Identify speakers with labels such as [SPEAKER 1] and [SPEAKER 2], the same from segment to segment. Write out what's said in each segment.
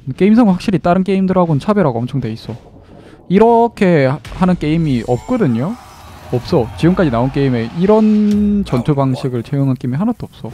[SPEAKER 1] 게임성은 확실히 다른 게임들하고는 차별화가 엄청 돼 있어. 이렇게 하는 게임이 없거든요. 없어. 지금까지 나온 게임에 이런 전투 방식을 채용한 게임이 하나도 없어.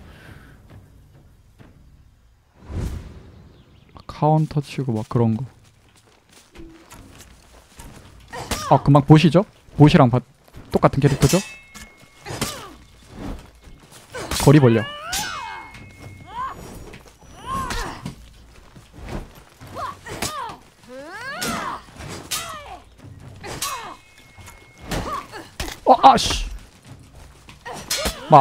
[SPEAKER 1] 카운터 치고 막 그런 거. 아, 금방 보시죠? 보시랑 똑같은 캐릭터죠? 거리 벌려. 아씨. 마.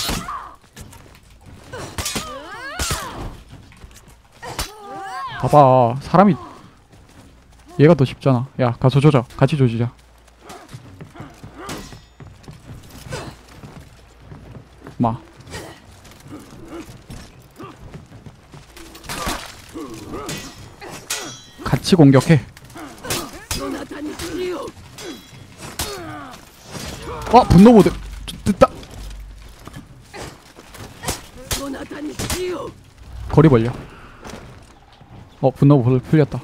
[SPEAKER 1] 봐봐, 사람이 얘가 더 쉽잖아. 야, 가서 조져. 같이 조지자. 마. 같이 공격해. 분노 모드. 됐다. 거리 벌려. 분노 모드 풀렸다.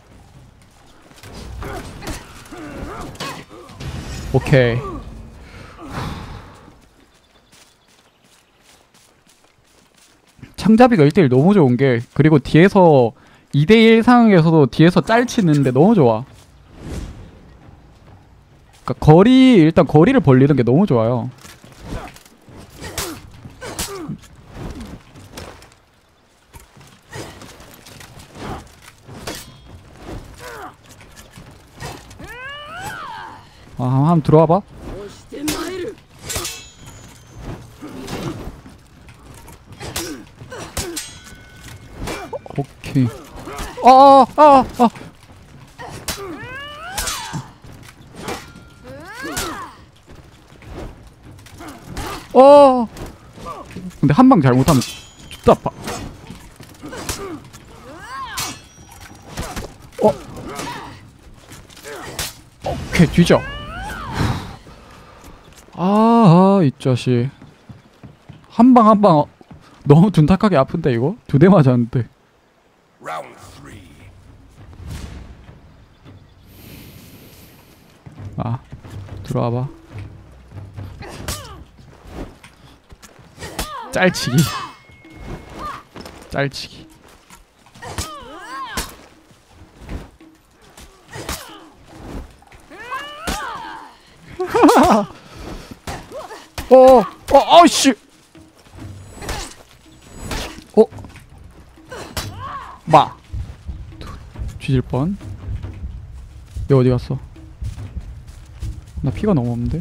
[SPEAKER 1] 오케이. 창잡이가 1대1 너무 좋은게, 그리고 뒤에서 2대1 상황에서도 뒤에서 짤 치는데 너무 좋아. 그러니까 일단 거리를 벌리는 게 너무 좋아요. 한번 들어와봐. 오케이. 근데 한 방 잘못하면 진짜 아파. 오케이, 뒤져. 이 자식. 한 방 너무 둔탁하게 아픈데 이거? 2대 맞았는데. 들어와봐. 짤치기. 아이씨. 마. 뒤질 뻔. 얘 어디 갔어? 나 피가 너무 없는데?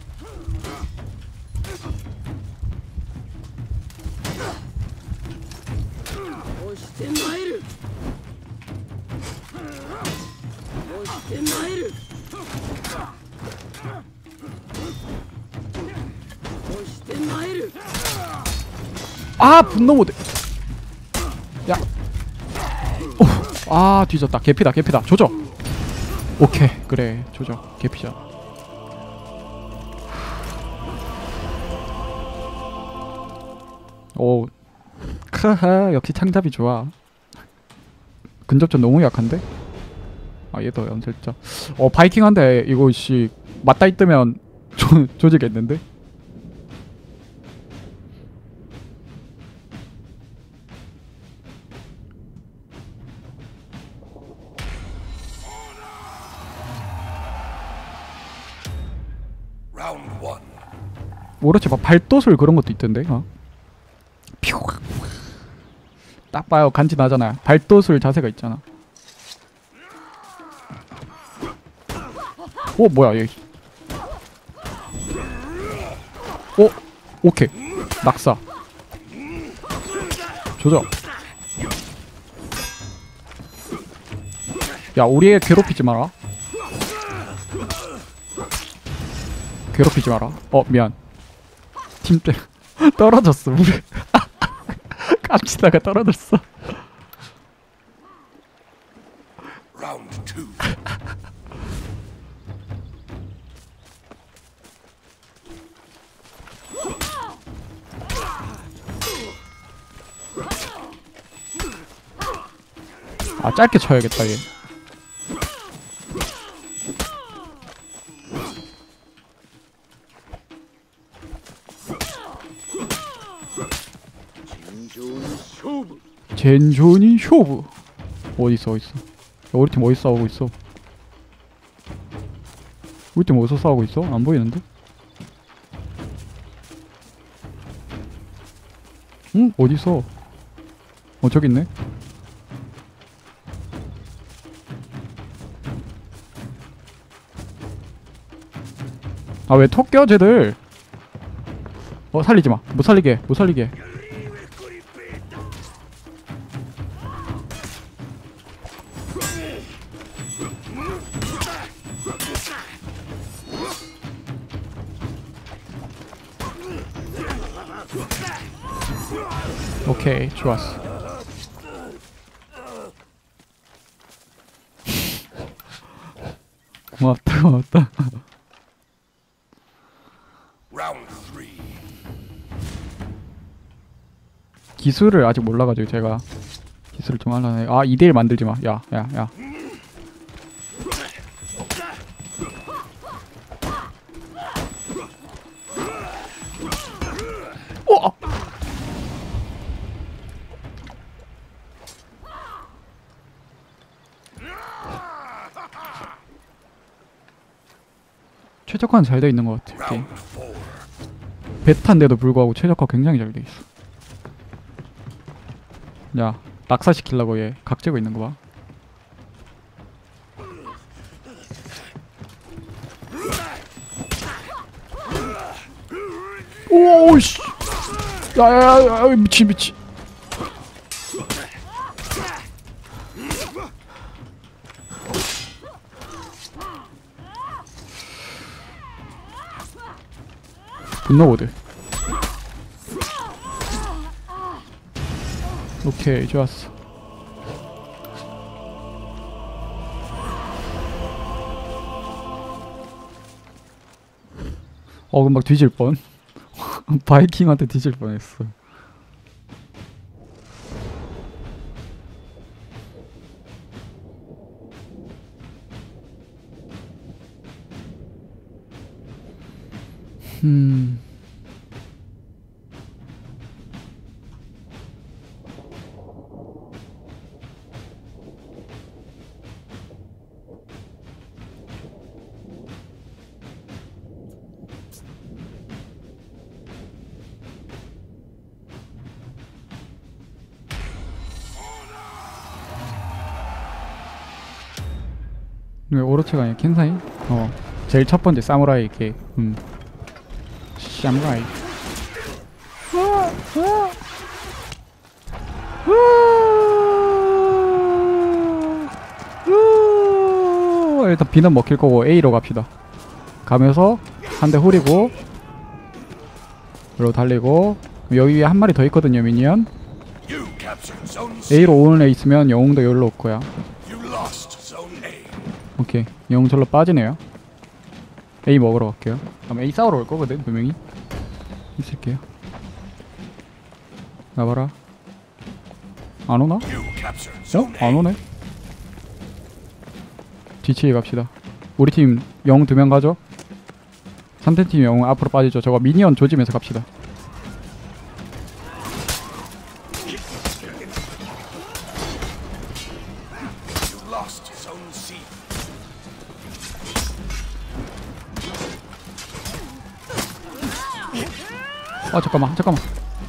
[SPEAKER 1] 분노 모드. 야. 뒤졌다. 개피다. 조져. 오케이, 그래, 조져. 개피자. 크하, 역시 창잡이 좋아. 근접전 너무 약한데? 얘도 연설자. 바이킹한데 이거 씨 맞다 있으면 조지겠는데? 오로치 막 발도술 그런 것도 있던데. 딱 봐요, 간지 나잖아요. 발도술 자세가 있잖아. 뭐야 얘. 오케이. 낙사. 조져. 야, 우리 애 괴롭히지 마라. 미안. 팀때 떨어졌어. 우리 깜치다가 떨어졌어. 아 짧게 쳐야겠다 얘. 젠존이 쇼부. 어딨어 어딨어. 야, 우리 팀 어디서 싸우고 있어? 우리 팀 어디서 싸우고 있어? 안 보이는데? 응? 어디서? 저기 있네. 아 왜 톡 껴 쟤들? 살리지마. 못 살리게 못 살리게. 오케이 좋았어. 고맙다 고맙다. 기술을 아직 몰라가지고 제가 기술을 좀 하려네. 아 2대1 만들지마. 야 야 야. 최적화는 잘 돼 있는 것 같아. 게임. 베타인데도 불구하고 최적화 굉장히 잘 돼 있어. 야 낙사시키려고 얘 각재고 있는 거 봐. 오씨. 야야야 미친 미친. 분노보드. 오케이 좋았어. 금방 뒤질 뻔. 바이킹한테 뒤질 뻔했어. 왜 오로치가 아니야? 켄사이? 제일 첫 번째 사무라이 걔. 사무라이. 일단 B는 먹힐 거고 A로 갑시다. 가면서 한 대 후리고 여기로 달리고 여기 위에 한 마리 더 있거든요 미니언. A로 오는 애 있으면 영웅도 여기로 올 거야. 오케이 영웅 절로 빠지네요. A 먹으러 갈게요. 그럼 A 싸우러 올 거거든 분명히. 있을게요. 나봐라. 안 오나? 안 오네. 뒤치기 갑시다. 우리 팀 영웅 2명 가죠? 상대팀 영웅 앞으로 빠지죠. 저거 미니언 조지면서 갑시다. 아 잠깐만 잠깐만.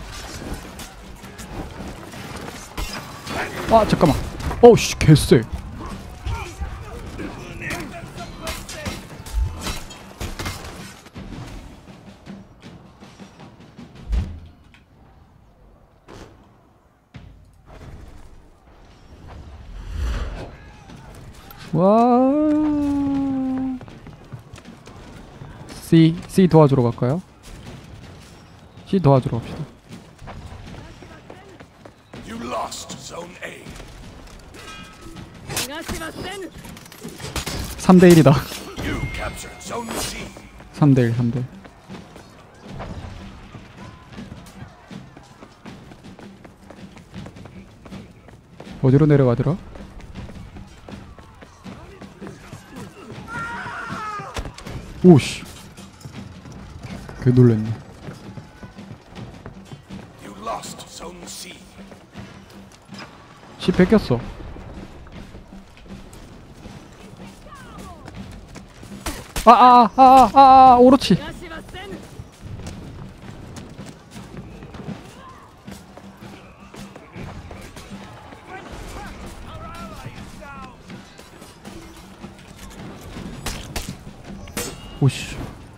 [SPEAKER 1] 아 잠깐만. 어우씨 개쎄. 와. C 도와주러 갈까요? C 도와주러 갑시다. 3대1이다. 3대1 3대1. 어디로 내려가더라? 오씨. 개 놀랬네.
[SPEAKER 2] You lost Zone C.
[SPEAKER 1] C 뺏겼어. 오로치. 오씨.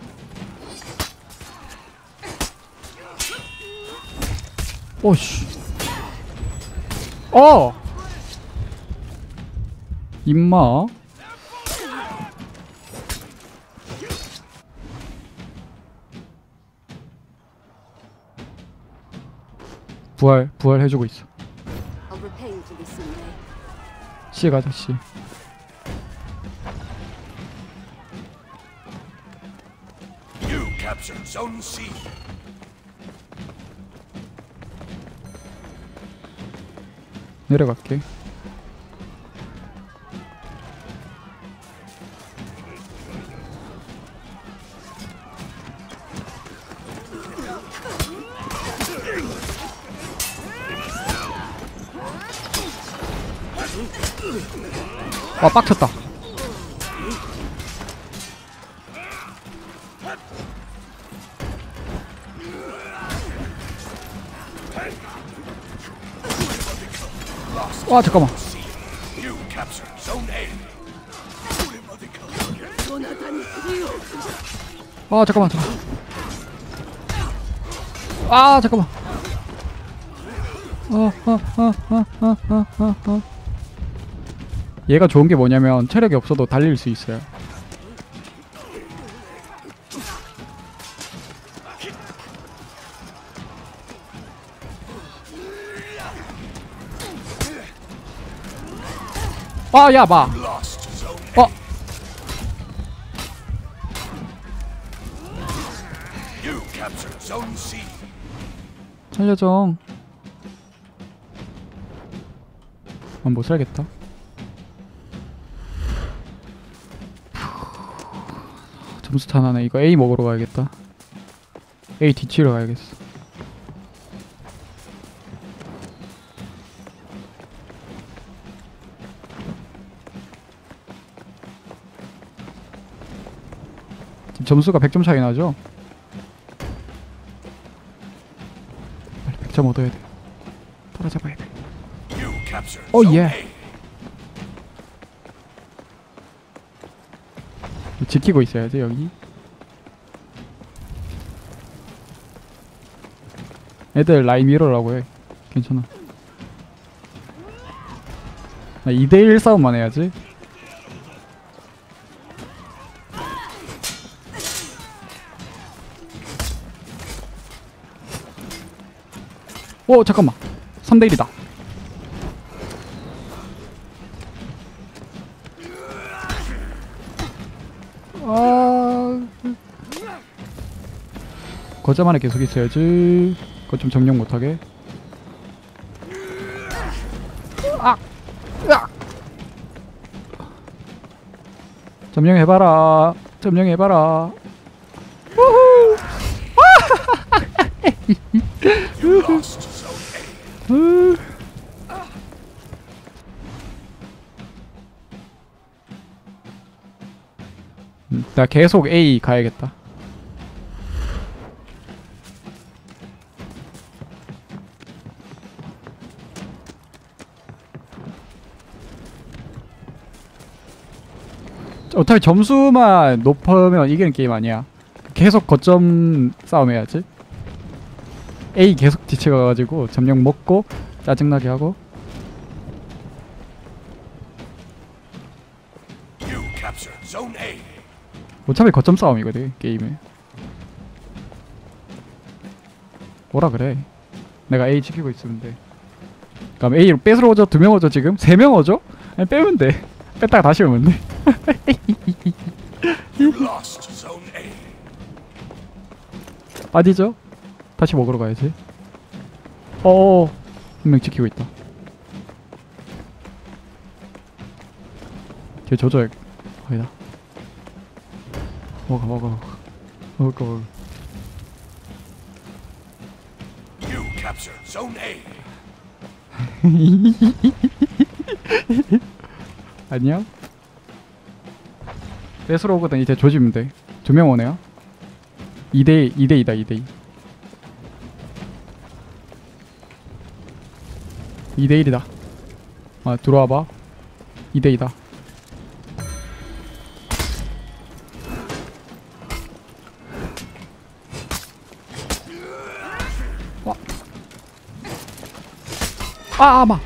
[SPEAKER 1] 오씨. 임마. 부활 해주고 있어.
[SPEAKER 3] I'll repay you for this someday.
[SPEAKER 1] C 가자 C.
[SPEAKER 2] You captured Zone C.
[SPEAKER 1] 내려갈게. 아 빡쳤다. 와 잠깐만.
[SPEAKER 2] You captured Zone A.
[SPEAKER 1] 아 잠깐만. 아 잠깐만. 얘가 좋은 게 뭐냐면 체력이 없어도 달릴 수 있어요. 아, 야, 봐.
[SPEAKER 2] Lost Zone A. You captured Zone C.
[SPEAKER 1] 살려줘. 못 살겠다. 점수 차 나네. 이거 A 먹으러 가야겠다. A 뒤치러 가야겠어. 지금 점수가 100점 차이 나죠? 빨리 100점 얻어야 돼. 따라잡아야 돼.
[SPEAKER 2] You captured
[SPEAKER 1] Oh,
[SPEAKER 2] Zone
[SPEAKER 1] yeah.
[SPEAKER 2] A.
[SPEAKER 1] 지키고 있어야지 여기. 애들 라인 밀어라고 해. 괜찮아. 나 2대1 싸움만 해야지. 오 잠깐만. 3대1이다. 거점 안에 계속 있어야지. 그거 좀 정령 못하게. 점령해봐라. 점령해봐라. 우후.
[SPEAKER 2] You lost Zone A.
[SPEAKER 1] 나 계속 A 가야겠다. 어차피 점수만 높으면 이기는 게임 아니야. 계속 거점 싸움 해야지. A 계속 뒤쳐가가지고 점령 먹고 짜증나게 하고.
[SPEAKER 2] You captured Zone A.
[SPEAKER 1] 어차피 거점 싸움이거든 게임에. 뭐라 그래. 내가 A 지키고 있으면 돼. 그럼 A로 뺏으러 오죠? 2명 오죠 지금? 3명 오죠? 아니 빼면 돼. 뺐다가 다시 오면 돼.
[SPEAKER 2] You lost Zone A.
[SPEAKER 1] 빠지죠? 다시 먹으러 가야지. 어어. 한 명 지키고 있다. 걔 조져야. 아니다. 먹어.
[SPEAKER 2] You capture Zone A.
[SPEAKER 1] 안녕? 뺏으러 오거든. 이제 조지면 돼. 2명 오네요. 2대2다 2대2. 2대1이다. 아, 들어와봐. 2대2다. 아마.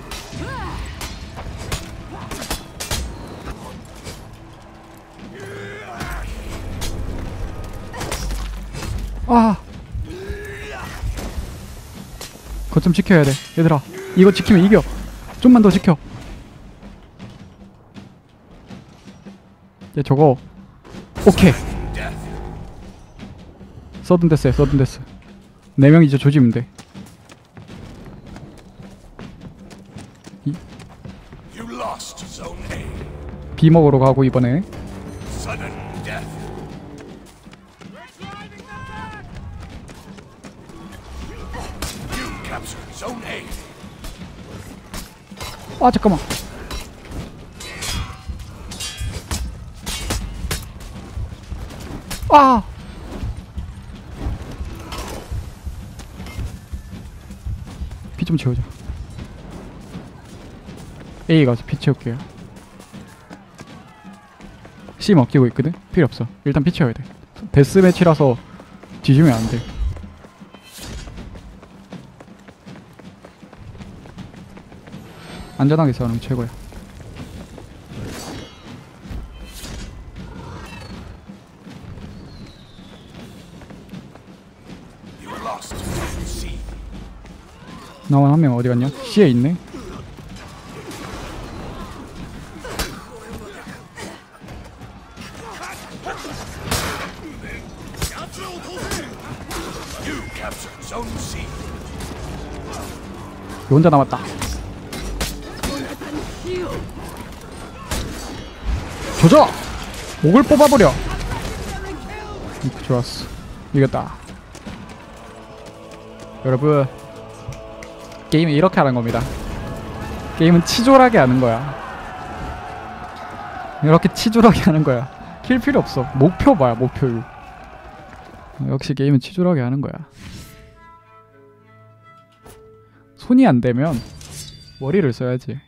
[SPEAKER 1] 거점 지켜야 돼. 얘들아, 이거 지키면 이겨. 좀만 더 지켜. 얘 저거. 오케이. 서든데스야, 서든데스. 4명 이제 조지면 돼.
[SPEAKER 2] You lost Zone A.
[SPEAKER 1] B 먹으러 가고 이번에.
[SPEAKER 2] Sudden death. You capture Zone A.
[SPEAKER 1] 아, 잠깐만. 아! 피 좀 채우자. A 가서 피 채울게요. C 먹히고 있거든? 필요 없어. 일단 피 채워야 돼. 데스매치라서 뒤지면 안 돼. 안전하게 싸우는 게 최고야.
[SPEAKER 2] You lost Zone C.
[SPEAKER 1] 나만 한 명 어디 갔냐? C에 있네.
[SPEAKER 2] You capture Zone C.
[SPEAKER 1] 혼자 남았다. 조져! 목을 뽑아버려! 좋았어. 이겼다. 여러분, 게임은 이렇게 하는 겁니다. 게임은 치졸하게 하는 거야. 이렇게 치졸하게 하는 거야. 킬 필요 없어. 목표 봐야, 목표. 역시 게임은 치졸하게 하는 거야. 손이 안 되면 머리를 써야지.